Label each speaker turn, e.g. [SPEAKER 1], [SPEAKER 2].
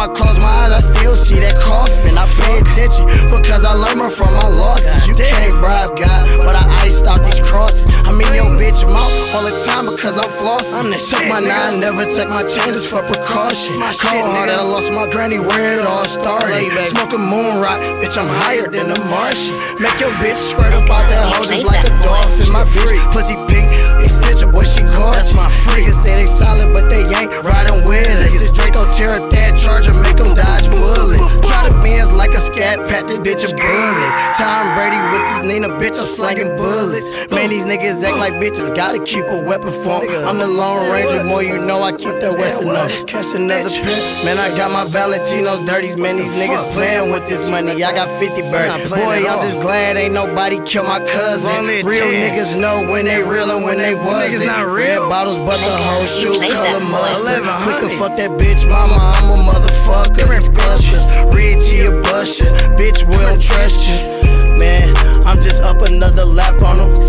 [SPEAKER 1] I close my eyes, I still see that coffin. I pay attention because I learn more from my losses. You can't bribe God, but I iced out these crosses. I'm in your bitch mouth all the time because I'm flossing. Took my 9, never took my chances for precaution. Cold hearted, I lost my granny where it all started. Smoking moon rock, bitch, I'm higher than the Martian. Make your bitch squirt up out that hole just like a dolphin. My bitch, pussy pink, they snitch boy, she gorgeous. Niggas say they solid, but they ain't riding with it. This Draco tear up that charger, make them dodge bullets. Try to Benz like a scat, pat this bitch a bullet. Tom Brady with this Nina, bitch, I'm slanging bullets. Man, these niggas act like bitches, gotta keep a weapon for 'em. I'm the Lone Ranger, boy, you know I keep that Western up. Catch another pimp, man, I got my Valentinos dirties. Man, these niggas playing with this money, I got 50 birds. Boy, I'm just glad ain't nobody kill my cousin. Real niggas know when they real and when they wasn't. Red bottles, but the whole shoe color mustard. We can fuck that bitch, mama, I'm a motherfucker. These clusters, Reggie a busher, bitch, we don't trust you. Man, I'm just up another lap on them.